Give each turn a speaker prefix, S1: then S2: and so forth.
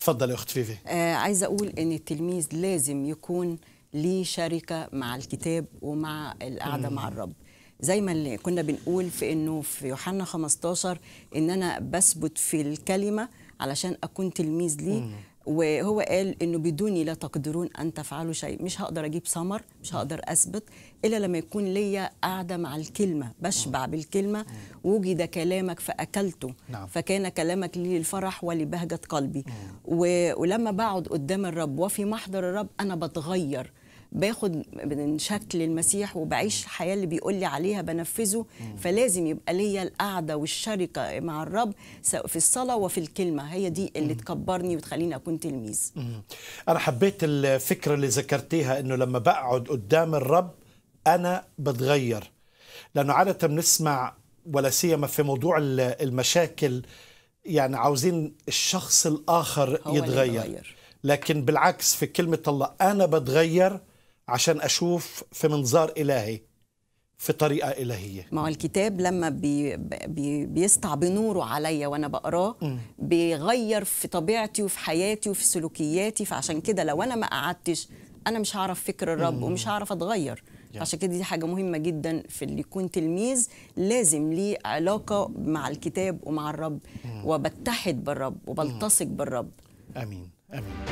S1: تفضل يا أخت فيفي.
S2: عايزة أقول إن التلميذ لازم يكون ليه شركة مع الكتاب ومع القعدة مع الرب، زي ما اللي كنا بنقول في إنه في يوحنا 15 إن أنا بثبت في الكلمة علشان أكون تلميذ ليه. وهو قال إنه بدوني لا تقدرون أن تفعلوا شيء. مش هقدر أجيب ثمر، مش هقدر أثبت إلا لما يكون ليا قاعدة مع الكلمة، بشبع بالكلمة. وجد كلامك فأكلته،
S1: نعم.
S2: فكان كلامك لي للفرح ولبهجة قلبي. ولما بقعد قدام الرب وفي محضر الرب أنا بتغير، باخد من شكل المسيح وبعيش الحياة اللي بيقول لي عليها بنفذه. فلازم يبقى ليا القعدة والشركة مع الرب في الصلاة وفي الكلمة، هي دي اللي تكبرني وتخليني أكون تلميذ.
S1: أنا حبيت الفكرة اللي ذكرتيها، إنه لما بقعد قدام الرب أنا بتغير، لأنه عادة بنسمع ولا سيما في موضوع المشاكل يعني عاوزين الشخص الآخر يتغير، لكن بالعكس في كلمة الله أنا بتغير عشان أشوف في منظار إلهي، في طريقة إلهية.
S2: ما هو الكتاب لما بيسطع بنوره عليا وأنا بقراه بيغير في طبيعتي وفي حياتي وفي سلوكياتي. فعشان كده لو أنا ما قعدتش أنا مش هعرف فكر الرب ومش هعرف أتغير. عشان كده دي حاجة مهمة جدا في اللي يكون تلميذ، لازم ليه علاقة مع الكتاب ومع الرب وبتحد بالرب وبلتصق بالرب.
S1: آمين آمين.